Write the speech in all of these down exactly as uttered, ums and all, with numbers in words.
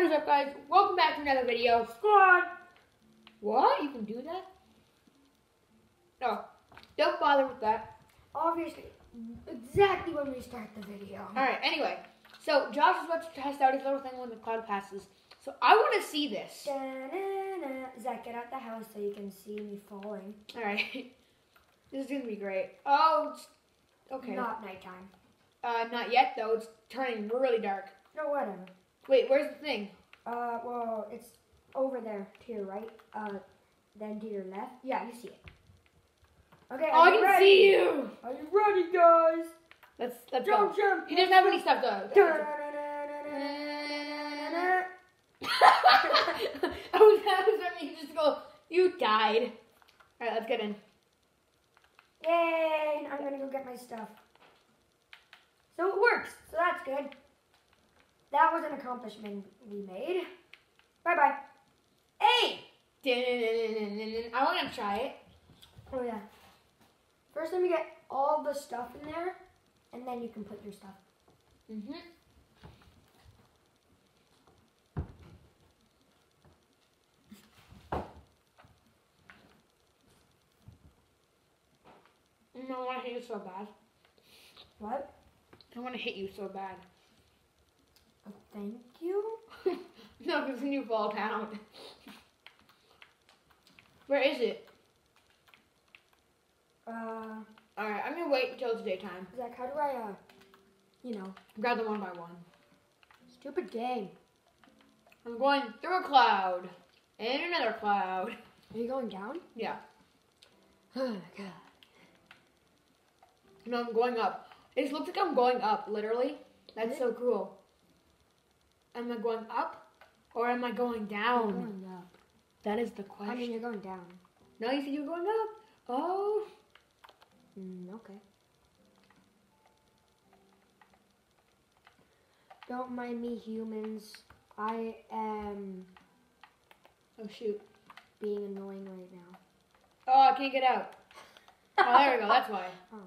What is up, guys? Welcome back to another video. Squad! What? You can do that? No. Don't bother with that. Obviously, exactly when we start the video. Alright, anyway. So, Josh is about to test out his little thing when the cloud passes. So, I want to see this. Da-na-na. Zach, get out the house so you can see me falling. Alright. This is going to be great. Oh, it's... okay. Not nighttime. Uh, not yet, though. It's turning really dark. No, whatever. Wait, where's the thing? Uh, well, it's over there to your right. Uh, then to your left. Yeah, you see it. Okay, Oh, I can ready? see you! Are you ready, guys? Let's, let's Don't go. jump. He doesn't have any stuff, though. Da-na-na-na-na-na-na. I was, I was ready to just go, you died. Alright, let's get in. Yay! I'm gonna go get my stuff. So it works. So that's good. That was an accomplishment we made. Bye bye. Hey! I want to try it. Oh yeah. First, let me get all the stuff in there, and then you can put your stuff. Mm-hmm. I want to hit you so bad. What? I want to hit you so bad. Oh, thank you. No, because then you fall down. Where is it? Uh, Alright, I'm going to wait until it's daytime. Zach, how do I, uh, you know, Grab them one by one. stupid game. I'm going through a cloud. And another cloud. Are you going down? Yeah. Oh my god. No, I'm going up. It looks like I'm going up, literally. That's Really? so cool. Am I going up or am I going down? You're going up. That is the question. I mean, you're going down. No, you said you were going up. Oh. Mm, okay. Don't mind me, humans. I am Oh, shoot. being annoying right now. Oh, I can't get out. Oh, there we go. That's why. Oh.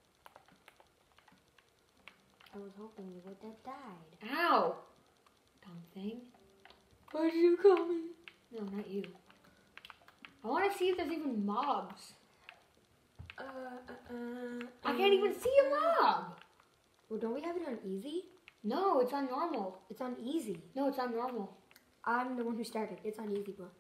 I was hoping you would have died. Ow. Dumb thing. Why did you call me? No, not you. I want to see if there's even mobs. Uh, uh, uh, I can't even see a mob. Well, don't we have it on easy? No, it's on normal. It's on easy. No, it's on normal. I'm the one who started. It's on easy, bro.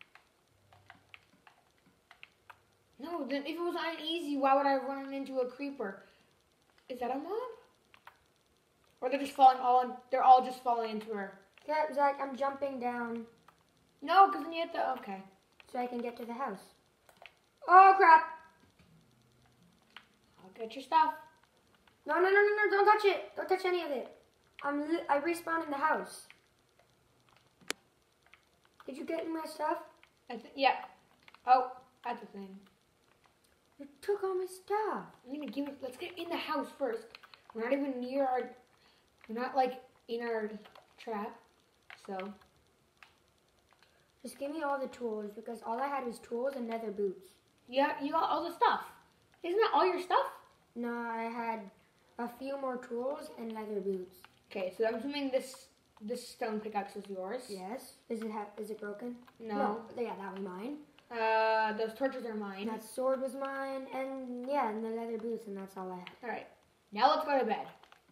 No, then if it was on easy, why would I run into a creeper? Is that a mob? Or they're just falling all in, they're all just falling into her. Yeah, Zach, I'm jumping down No, because then you have to, okay. so I can get to the house. Oh, crap. I'll get your stuff. No, no, no, no, no, don't touch it. Don't touch any of it. I'm li I respawned in the house. Did you get in my stuff? I th yeah. Oh, that's the thing. You took all my stuff. I'm gonna give it, let's get in the house first. We're not even near our, we're not like in our trap, so. Just give me all the tools because all I had was tools and leather boots. Yeah, you got all the stuff. Isn't that all your stuff? No, I had a few more tools and leather boots. Okay, so I'm assuming this this stone pickaxe is yours. Yes. Is it ha is it broken? No. Yeah, that was mine. Uh, those torches are mine. That sword was mine, and yeah, and the leather boots, and that's all I had. All right, now let's go to bed.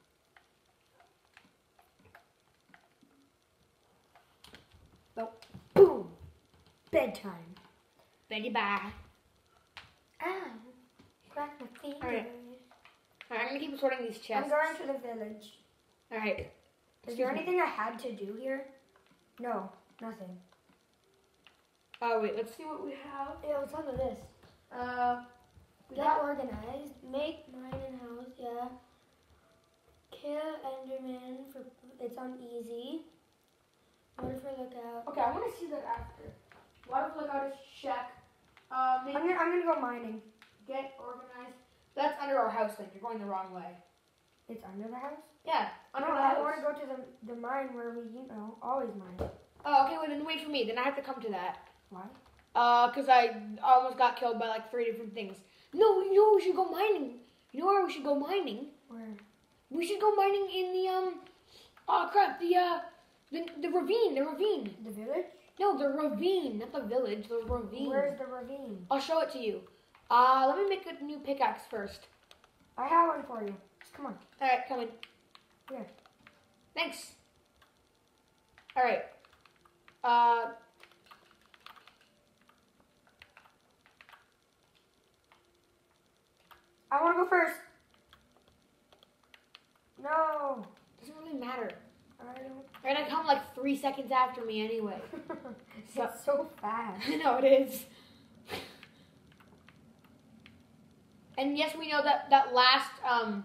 Oh, boom! Bedtime. Betty bye. Ah, crack my fingers. All right. All right, I'm gonna keep sorting these chests. I'm going to the village. All right. Is there anything I had to do here? No, nothing. Oh wait, let's see what we have. Yeah, what's on the list? Uh, we Get got organized. Make mine and house. Yeah. Kill Enderman for. It's on easy. Water for lookout. okay. I want to see that after. Water for lookout is check. Uh, I'm maybe gonna, I'm gonna go mining. get organized. That's under our house thing. You're going the wrong way. It's under the house? Yeah, under No, the I house. want to go to the, the mine where we, you know, always mine. Oh, okay. Well, then wait for me. Then I have to come to that. Why? Uh, cause I almost got killed by like three different things. No, you know we should go mining. You know where we should go mining? Where? We should go mining in the um. Oh crap! The uh, The, the ravine, the ravine. The village? No, the ravine, not the village, the ravine. Where's the ravine? I'll show it to you. Uh, let me make a new pickaxe first. I have one for you. Just come on. Alright, coming. Here. Thanks. Alright. Uh... I want to go first. No. Doesn't really matter. I don't. You're gonna come like three seconds after me anyway. It's so, so fast. I know it is. And yes, we know that that last um.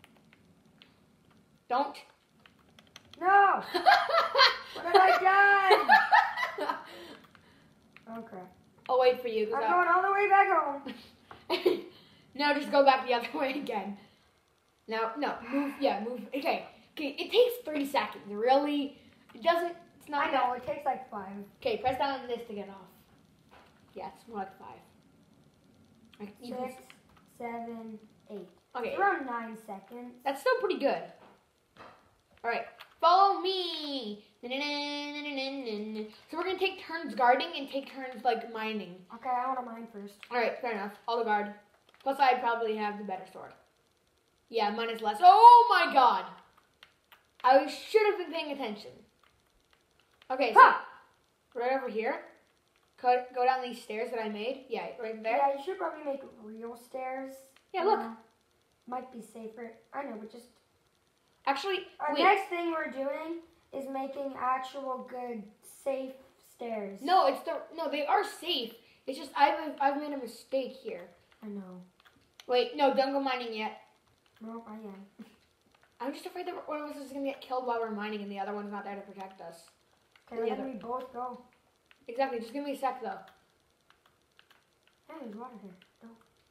Don't. No. What have I done? Oh crap. I'll wait for you. 'Cause I'm I- going all the way back home. No, just go back the other way again. No, no, move. Yeah, move. Okay, okay. It takes three seconds. Really, it doesn't. It's not. I know, it takes like five. Okay, press down on this to get off. Yeah, it's more like five. Like, you can- Six, seven, eight. Okay, It's around nine seconds. that's still pretty good. All right, follow me. Na-na-na-na-na-na-na. So we're gonna take turns guarding and take turns like mining. Okay, I want to mine first. All right, fair enough. I'll guard. Plus, I probably have the better sword. Yeah, mine is less. Oh my god! I should have been paying attention. Okay, so Ha! right over here. Go, go down these stairs that I made. Yeah, right there. Yeah, you should probably make real stairs. Yeah, look. Uh, might be safer. I know, but just... Actually, Our wait. next thing we're doing is making actual good, safe stairs. No, it's the no. They are safe. It's just I've I've made a mistake here. I know. Wait, no, don't go mining yet. No, I am. I'm just afraid that one of us is gonna get killed while we're mining, and the other one's not there to protect us. Okay, The let other- me both go. Exactly. Just give me a sec though. Hey, there's water here. Go.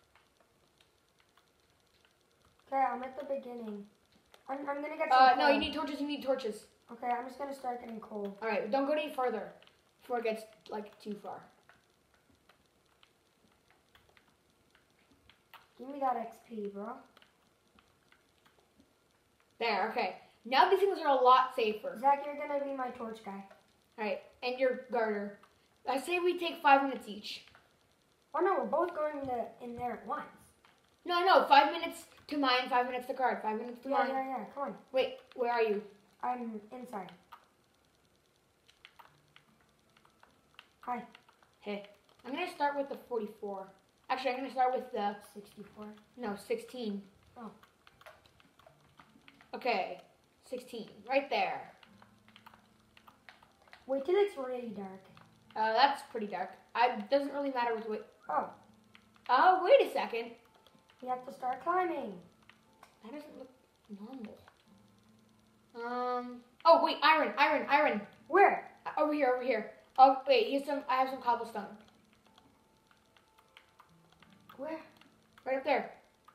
Okay, I'm at the beginning. I'm, I'm gonna get some Uh, coal. no, you need torches. You need torches. Okay, I'm just gonna start getting coal. All right, don't go any further before it gets like too far. Give me that X P, bro. There. Okay. Now these things are a lot safer. Zach, you're gonna be my torch guy. All right, and your garter. I say we take five minutes each. Oh no, we're both going to, in there at once. No, no, five minutes to mine, five minutes to guard, five minutes to Yeah, mine. yeah, yeah. Come on. Wait, where are you? I'm inside. Hi. Hey, I'm gonna start with the forty-four. Actually, I'm gonna start with the sixty-four. no sixteen. Oh. Okay, sixteen, right there. Wait till it's really dark. Uh, that's pretty dark. I doesn't really matter with wait. Oh, Oh, wait a second. we have to start climbing. That doesn't look normal. Um. Oh wait, iron, iron, iron. Where? Uh, Over here, over here. Oh wait, here's some. I have some cobblestone. Where? Right up there.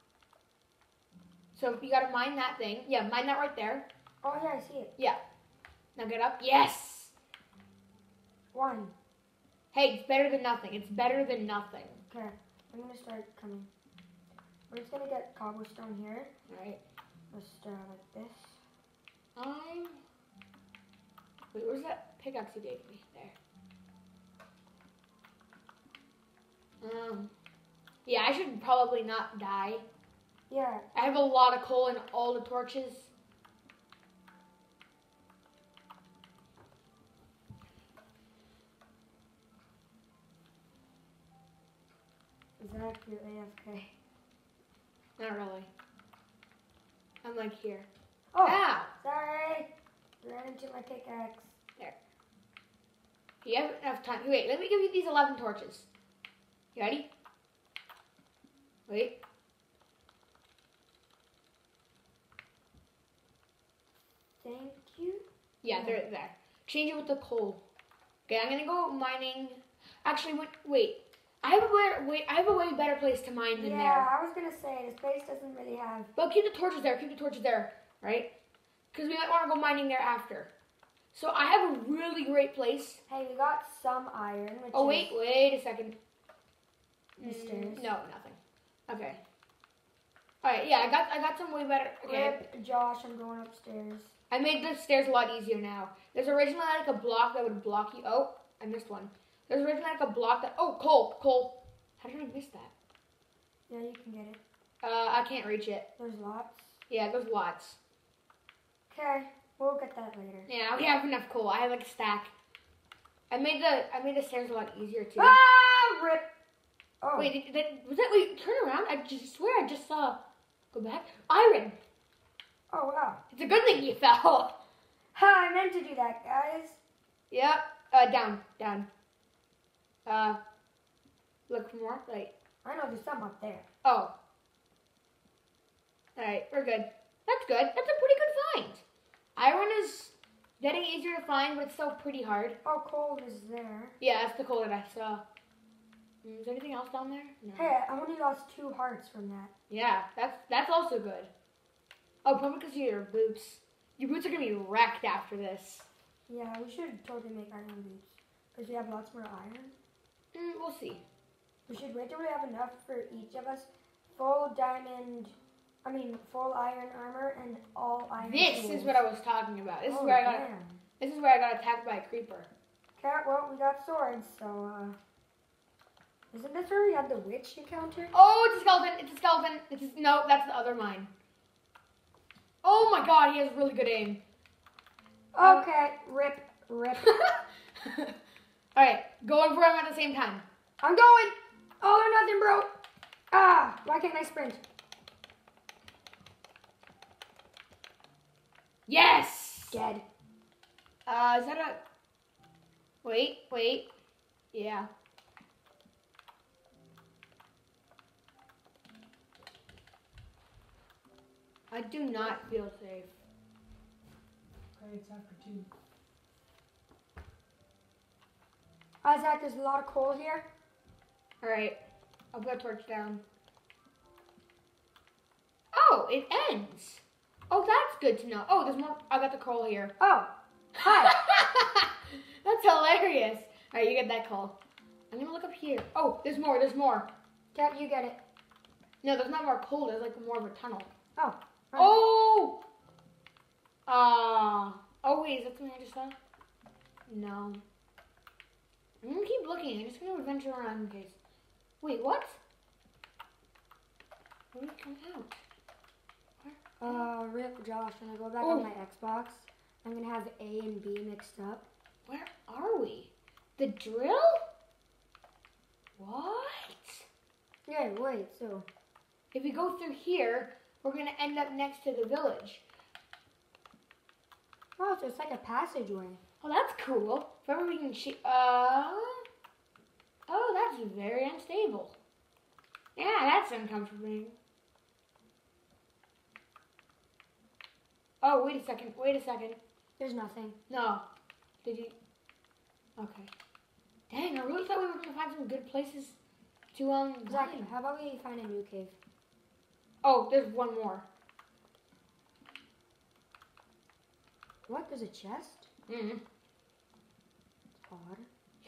So you gotta mine that thing. Yeah, mine that right there. Oh yeah, I see it. Yeah. Now get up. Yes. One. Hey, it's better than nothing. It's better than nothing. Okay, I'm gonna start coming. We're just gonna get cobblestone here. All right. Let's start like this. I'm. Wait, where's that pickaxe you gave me? There. Um. Yeah, I should probably not die. Yeah. I have a lot of coal and all the torches. Zach, you're A F K. Not really. I'm like here. Oh, Ow! sorry. Ran into my pickaxe. You have enough time. Wait, let me give you these eleven torches. You ready? Wait. Thank you. Yeah, Yeah. they're there. Change it with the coal. Okay, I'm gonna go mining. Actually, wait. wait. I have a better, wait. I have a way better place to mine than Yeah, there. I was gonna say this place doesn't really have. But keep the torches there. Keep the torches there, right? Because we might want to go mining there after. So I have a really great place. Hey, we got some iron. Which Oh is wait, wait a second. The stairs. No, nothing. Okay. All right. Yeah, I got I got some way better. Okay. Rip, Josh, I'm going upstairs. I I made the stairs a lot easier now. There's originally like a block that would block you. Oh, I missed one. There's originally like a block that. Oh, coal, coal. How did I miss that? Yeah, you can get it. Uh, I can't reach it. There's lots. Yeah, there's lots. Okay, we'll get that later. Yeah, we have enough coal. I have like a stack. I made the I made the stairs a lot easier too. Ah, rip. Oh. Wait, did, did, was that? Wait, turn around. I just swear I just saw. Go back. Iron. Oh wow. It's a good thing you fell. Ha! I meant to do that, guys. Yep. Uh, down, down. Uh, look for more. Right. I know there's some up there. Oh. All right, we're good. That's good. That's a pretty good find. Iron is getting easier to find, but it's still pretty hard. Oh, coal is there. Yeah, that's the coal that I saw. Mm, Is there anything else down there? No. Hey, I only lost two hearts from that. Yeah, that's that's also good. Oh, probably because of your boots. Your boots are gonna be wrecked after this. Yeah, we should totally make iron boots because we have lots more iron. Mm, we'll see. We should wait till we have enough for each of us. Full diamond, I mean full iron armor and all iron. This tools. is what I was talking about. This oh, is where I got. damn. This is where I got attacked by a creeper. Okay, well we got swords, so uh, isn't this where we had the witch encounter? Oh, it's a skeleton. It's a skeleton. It's a, no, that's the other mine. Oh my god, he has really good aim. Okay, rip, rip. Alright, going for him at the same time. I'm going. All or nothing, bro. Ah, why can't I sprint? Yes! Dead. Uh, is that a... Wait, wait. Yeah. I do not feel safe. Okay, it's after two. Isaac, there's a lot of coal here. Alright, I'll put a torch down. Oh, it ends. Oh, that's good to know. Oh, there's more. I got the coal here. Oh, hi. That's hilarious. Alright, you get that coal. I'm gonna look up here. Oh, there's more, there's more. Dad, you get it. No, there's not more coal, there's like more of a tunnel. Oh. right. Oh! Uh, oh wait, is that something I just saw? No. I'm gonna keep looking. I'm just gonna venture around in case. Wait, what? Where did it come out? Uh, Rip, Josh, when I go back Oh. on my Xbox, I'm gonna have A and B mixed up. Where are we? The drill? What? Yeah, wait, so. If we go through here, we're gonna end up next to the village. Oh, so it's like a passageway. Oh, that's cool. If ever we can shoot. Uh. Oh, that's very unstable. Yeah, that's uncomfortable. Oh, wait a second. Wait a second. There's nothing. No. Did you? Okay. Dang, I really thought we were gonna find some good places to um. Zach, mine. how about we find a new cave? Oh, there's one more. What? There's a chest? Mm. Odd.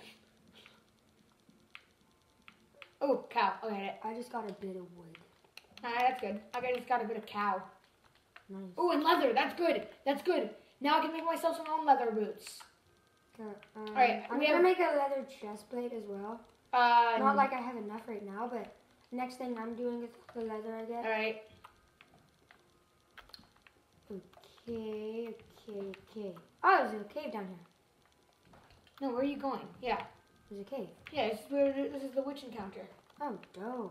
Oh, cow. I'll get it. I just got a bit of wood. Alright, that's good. Okay, just got a bit of cow. Nice. Oh, and leather. That's good. That's good. Now I can make myself some own leather boots. Okay, um, Alright, I'm we gonna have- make a leather chest plate as well. Uh, Not like I have enough right now, but next thing I'm doing is the leather I get. Alright. Okay, okay, okay. Oh, there's a cave down here. No, where are you going? Yeah. There's a cave. Yeah, this is, where, this is the witch encounter. Oh, dope.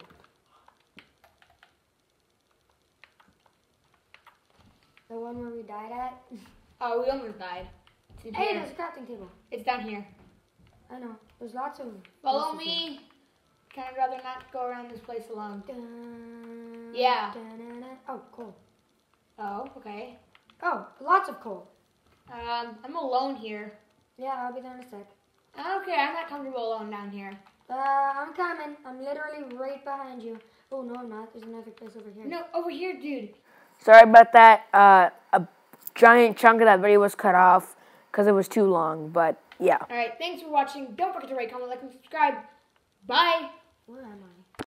The one where we died at? Oh, we almost died. It's in Hey, here. there's a crafting table. It's down here. I know. There's lots of... Follow places here. me. Can I rather not go around this place alone? Dun, Yeah. dun, dun, dun. Oh, cool. Oh, okay. Oh, lots of coal. Um, I'm alone here. Yeah, I'll be there in a sec. Okay, I'm not comfortable alone down here. Uh, I'm coming. I'm literally right behind you. Oh, no, I'm not. There's another place over here. No, over here, dude. Sorry about that. Uh, a giant chunk of that video was cut off because it was too long, but yeah. All right, thanks for watching. Don't forget to rate, comment, like, and subscribe. Bye. Where am I?